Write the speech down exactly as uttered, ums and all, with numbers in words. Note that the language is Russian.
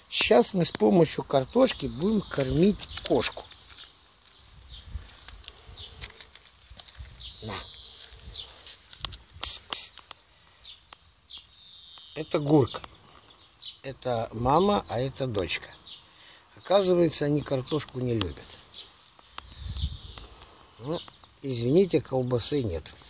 Сейчас мы с помощью картошки будем кормить кошку. На. Кс-кс. Это Гурка. Это мама, а это дочка. Оказывается, они картошку не любят. Ну, извините, колбасы нет.